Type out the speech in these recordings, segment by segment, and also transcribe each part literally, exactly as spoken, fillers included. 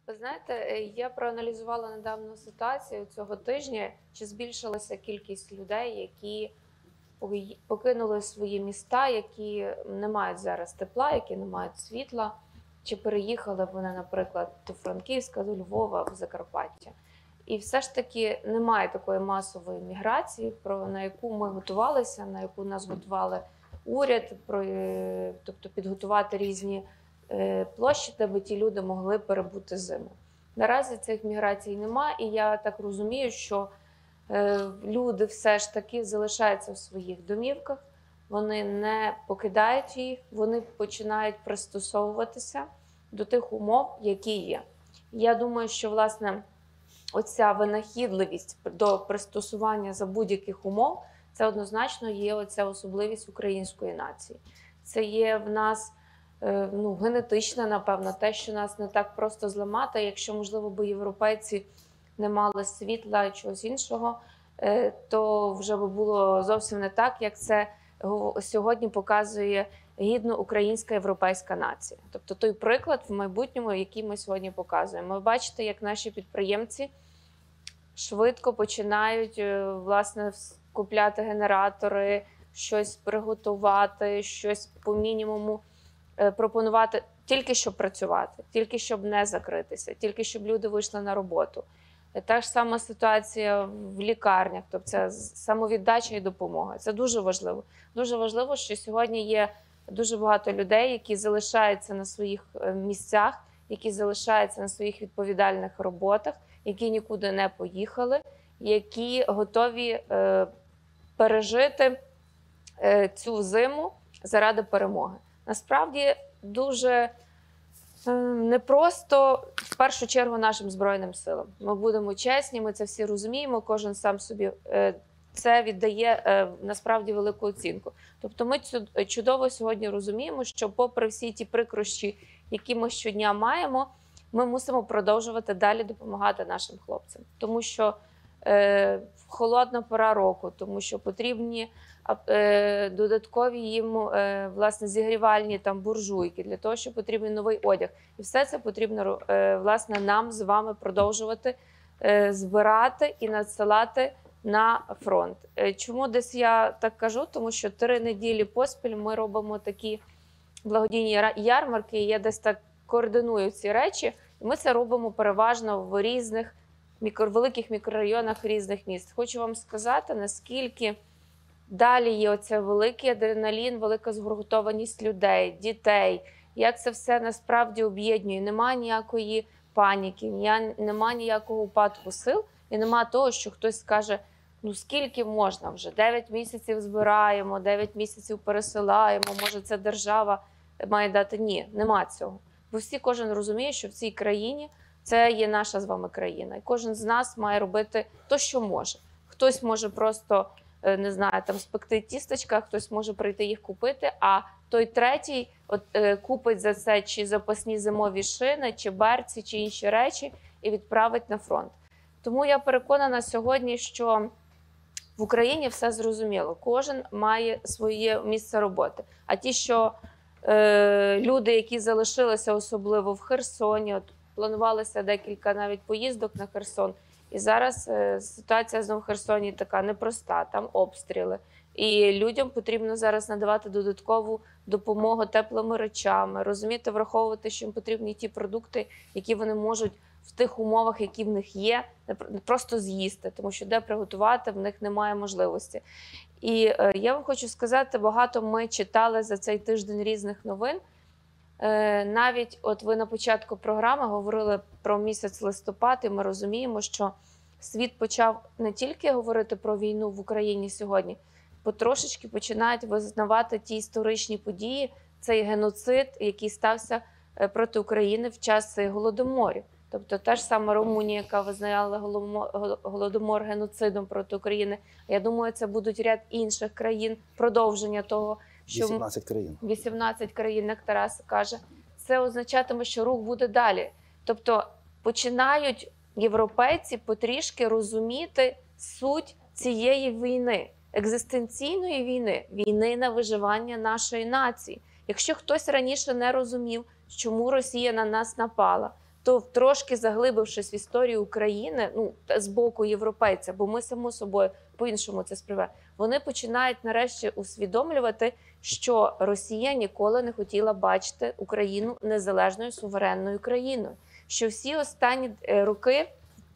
Ви знаєте, е, я проаналізувала недавно ситуацію цього тижня, чи збільшилася кількість людей, які пої- покинули свої міста, які не мають зараз тепла, які не мають світла, чи переїхали вони, наприклад, до Франківська, до Львова, в Закарпаття. І все ж таки немає такої масової міграції, про на яку ми готувалися, на яку нас готували уряд, про, е, тобто підготувати різні е, площі, де би ті люди могли перебути зиму. Наразі цих міграцій немає, і я так розумію, що е, люди все ж таки залишаються в своїх домівках, вони не покидають їх, вони починають пристосовуватися до тих умов, які є. Я думаю, що, власне, оця винахідливість до пристосування за будь-яких умов, це однозначно є оця особливість української нації. Це є в нас ну, генетичне, напевно, те, що нас не так просто зламати. Якщо, можливо, би європейці не мали світла і чогось іншого, то вже би було зовсім не так, як це сьогодні показує гідно українська європейська нація. Тобто той приклад в майбутньому, який ми сьогодні показуємо. Ви бачите, як наші підприємці швидко починають, власне, купляти генератори, щось приготувати, щось по мінімуму пропонувати, тільки щоб працювати, тільки щоб не закритися, тільки щоб люди вийшли на роботу. Та ж сама ситуація в лікарнях, тобто це самовіддача і допомога. Це дуже важливо. Дуже важливо, що сьогодні є дуже багато людей, які залишаються на своїх місцях, які залишаються на своїх відповідальних роботах, які нікуди не поїхали, які готові е, пережити е, цю зиму заради перемоги. Насправді дуже е, непросто, в першу чергу, нашим Збройним силам. Ми будемо чесні, ми це всі розуміємо, кожен сам собі е, це віддає е, насправді велику оцінку. Тобто ми чудово сьогодні розуміємо, що попри всі ті прикрощі, які ми щодня маємо, ми мусимо продовжувати далі допомагати нашим хлопцям. Тому що е, холодна пора року, тому що потрібні е, додаткові їм е, власне, зігрівальні там, буржуйки, для того, що потрібен новий одяг. І все це потрібно е, власне, нам з вами продовжувати е, збирати і надсилати на фронт. Е, чому десь я так кажу? Тому що три неділі поспіль ми робимо такі благодійні ярмарки, і я десь так координую ці речі. І ми це робимо переважно в різних мікро, великих мікрорайонах різних міст. Хочу вам сказати, наскільки далі є оце великий адреналін, велика згуртованість людей, дітей, як це все насправді об'єднує. Немає ніякої паніки, немає ніякого упадку сил, і немає того, що хтось скаже, ну скільки можна вже, дев'ять місяців збираємо, дев'ять місяців пересилаємо, може це держава має дати. Ні, нема цього. Бо всі, кожен розуміє, що в цій країні це є наша з вами країна. І кожен з нас має робити те, що може. Хтось може просто, не знаю, там спекти тістечка, хтось може прийти їх купити, а той третій от, е, купить за це чи запасні зимові шини, чи берці, чи інші речі і відправить на фронт. Тому я переконана сьогодні, що в Україні все зрозуміло. Кожен має своє місце роботи. А ті, що е, люди, які залишилися особливо в Херсоні, от планувалося декілька навіть поїздок на Херсон, і зараз е, ситуація знову в Херсоні така непроста, там обстріли. І людям потрібно зараз надавати додаткову допомогу теплими речами, розуміти, враховувати, що їм потрібні ті продукти, які вони можуть в тих умовах, які в них є, не просто з'їсти, тому що де приготувати, в них немає можливості. І е, я вам хочу сказати, багато ми читали за цей тиждень різних новин. Е, навіть от ви на початку програми говорили про місяць листопад, і ми розуміємо, що світ почав не тільки говорити про війну в Україні сьогодні, потрошечки починають визнавати ті історичні події, цей геноцид, який стався проти України в час Голодоморів. Тобто та ж сама Румунія, яка визнала Голодомор геноцидом проти України. Я думаю, це будуть ряд інших країн, продовження того, що вісімнадцять країн. вісімнадцять країн, як Тарас каже. Це означатиме, що рух буде далі. Тобто починають європейці потрішки розуміти суть цієї війни, екзистенційної війни, війни на виживання нашої нації. Якщо хтось раніше не розумів, чому Росія на нас напала, хто трошки заглибившись в історію України, ну, з боку європейця, бо ми, само собою, по-іншому це сприймаємо, вони починають нарешті усвідомлювати, що Росія ніколи не хотіла бачити Україну незалежною суверенною країною. Що всі останні роки,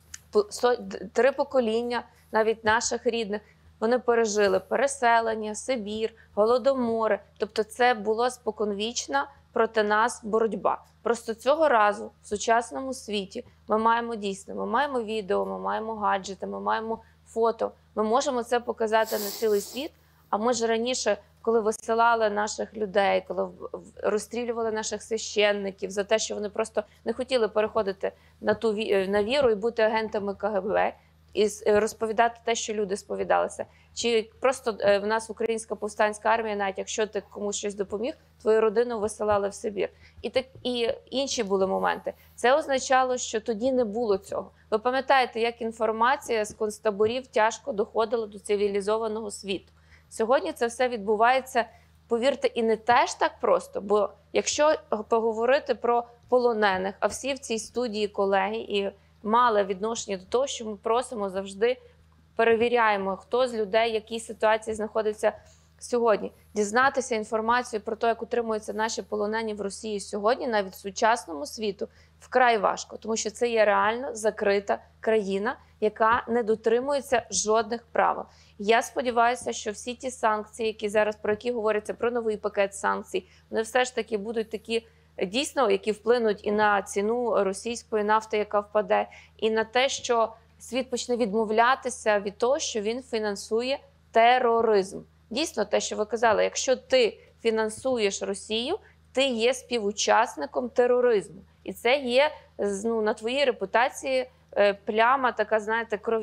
три покоління, навіть наших рідних, вони пережили переселення, Сибір, голодомори. Тобто це була споконвічна проти нас боротьба. Просто цього разу в сучасному світі ми маємо дійсно, ми маємо відео, ми маємо гаджети, ми маємо фото. Ми можемо це показати на цілий світ, а ми ж раніше, коли висилали наших людей, коли розстрілювали наших священників за те, що вони просто не хотіли переходити на ту на віру і бути агентами ка ге бе, і розповідати те, що люди сповідалися. Чи просто в нас українська повстанська армія, навіть якщо ти комусь щось допоміг, твою родину висилали в Сибір. І так і інші були моменти. Це означало, що тоді не було цього. Ви пам'ятаєте, як інформація з концтаборів тяжко доходила до цивілізованого світу. Сьогодні це все відбувається, повірте, і не теж так просто, бо якщо поговорити про полонених, а всі в цій студії колеги і мали відношення до того, що ми просимо завжди, перевіряємо, хто з людей, в якій ситуації знаходиться сьогодні. Дізнатися інформацію про те, як утримуються наші полонені в Росії сьогодні, навіть в сучасному світу, вкрай важко, тому що це є реально закрита країна, яка не дотримується жодних правил. Я сподіваюся, що всі ті санкції, які зараз, про які говоряться, про новий пакет санкцій, вони все ж таки будуть такі, дійсно, які вплинуть і на ціну російської нафти, яка впаде, і на те, що світ почне відмовлятися від того, що він фінансує тероризм. Дійсно, те, що ви казали, якщо ти фінансуєш Росію, ти є співучасником тероризму. І це є, ну, на твоїй репутації пляма така, знаєте, кров,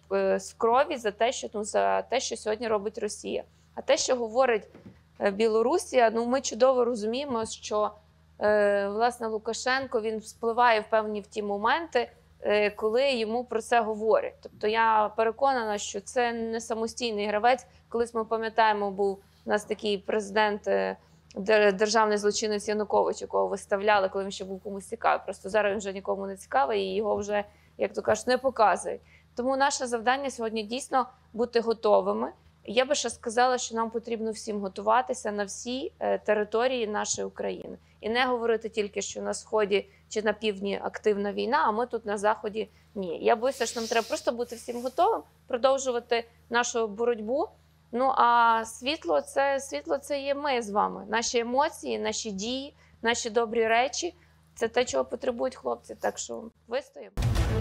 з крові за те, що, ну, за те, що сьогодні робить Росія. А те, що говорить Білорусія, ну, ми чудово розуміємо, що, власне, Лукашенко, він впливає в певні в ті моменти, коли йому про це говорять. Тобто я переконана, що це не самостійний гравець. Колись ми пам'ятаємо, був у нас такий президент, державний злочинець Янукович, якого виставляли, коли він ще був комусь цікавий. Просто зараз він вже нікому не цікавий і його вже, як то кажуть, не показують. Тому наше завдання сьогодні дійсно бути готовими. Я би ще сказала, що нам потрібно всім готуватися на всі території нашої України. І не говорити тільки, що на Сході чи на Півдні активна війна, а ми тут на Заході ні. Я боюся, що нам треба просто бути всім готовим, продовжувати нашу боротьбу. Ну а світло це, світло це є ми з вами. Наші емоції, наші дії, наші добрі речі – це те, чого потребують хлопці. Так що вистоїмо.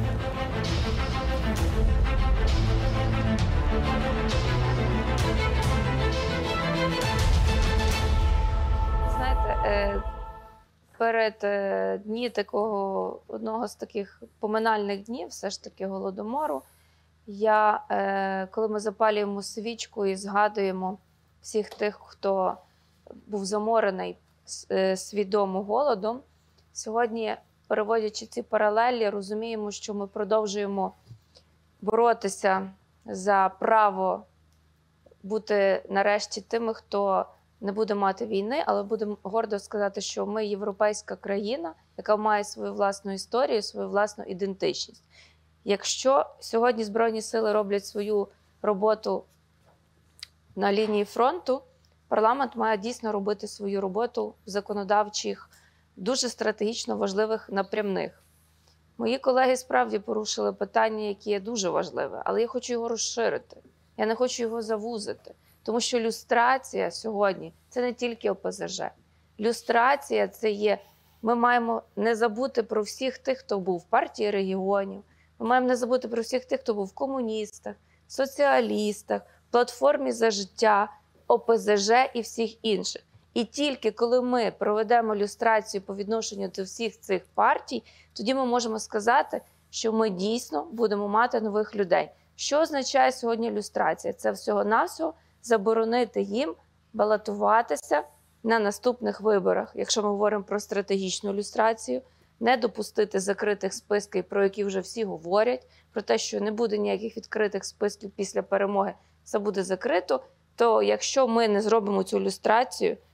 Знаєте, перед дні такого, одного з таких поминальних днів, все ж таки Голодомору, я, коли ми запалюємо свічку і згадуємо всіх тих, хто був заморений свідомо голодом, сьогодні, переводячи ці паралелі, розуміємо, що ми продовжуємо боротися за право бути нарешті тими, хто не буде мати війни, але будемо гордо сказати, що ми європейська країна, яка має свою власну історію, свою власну ідентичність. Якщо сьогодні Збройні сили роблять свою роботу на лінії фронту, парламент має дійсно робити свою роботу в законодавчих, дуже стратегічно важливих напрямних. Мої колеги справді порушили питання, яке є дуже важливе, але я хочу його розширити. Я не хочу його завузити. Тому що люстрація сьогодні – це не тільки о пе зе же. Люстрація – це є, ми маємо не забути про всіх тих, хто був в партії регіонів, ми маємо не забути про всіх тих, хто був в комуністах, соціалістах, платформі «За життя», о пе зе же і всіх інших. І тільки коли ми проведемо люстрацію по відношенню до всіх цих партій, тоді ми можемо сказати, що ми дійсно будемо мати нових людей. Що означає сьогодні люстрація? Це всього-навсього заборонити їм балотуватися на наступних виборах, якщо ми говоримо про стратегічну люстрацію, не допустити закритих списків, про які вже всі говорять, про те, що не буде ніяких відкритих списків після перемоги, це буде закрито, то якщо ми не зробимо цю люстрацію,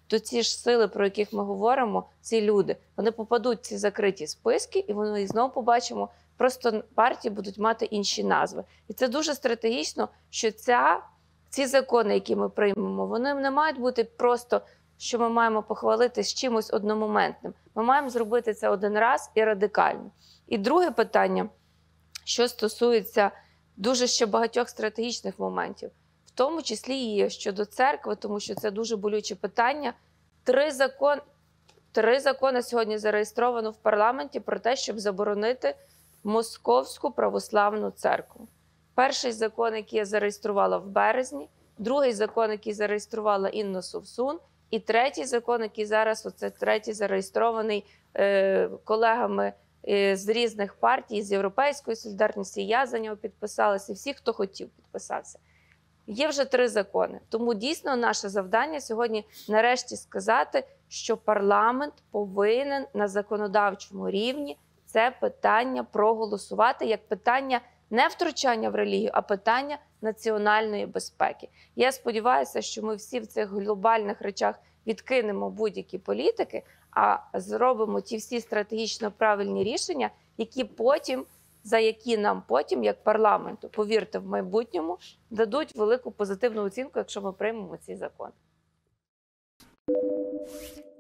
то ці ж сили, про яких ми говоримо, ці люди, вони попадуть в ці закриті списки, і вони знову побачимо, просто партії будуть мати інші назви. І це дуже стратегічно, що ця, ці закони, які ми приймемо, вони не мають бути просто, що ми маємо похвалити з чимось одномоментним. Ми маємо зробити це один раз і радикально. І друге питання, що стосується дуже ще багатьох стратегічних моментів, в тому числі і щодо церкви, тому що це дуже болюче питання. Три, закон, три закони сьогодні зареєстровано в парламенті про те, щоб заборонити Московську православну церкву. Перший закон, який я зареєструвала в березні, другий закон, який зареєструвала Інна Совсун, і третій закон, який зараз, оце третій зареєстрований е, колегами е, з різних партій, з Європейської солідарності, я за нього підписалася, і всі, хто хотів підписатися. Є вже три закони. Тому дійсно наше завдання сьогодні нарешті сказати, що парламент повинен на законодавчому рівні це питання проголосувати як питання не втручання в релігію, а питання національної безпеки. Я сподіваюся, що ми всі в цих глобальних речах відкинемо будь-які політики, а зробимо ті всі стратегічно правильні рішення, які потім, за які нам потім, як парламенту, повірте, в майбутньому, дадуть велику позитивну оцінку, якщо ми приймемо ці закони.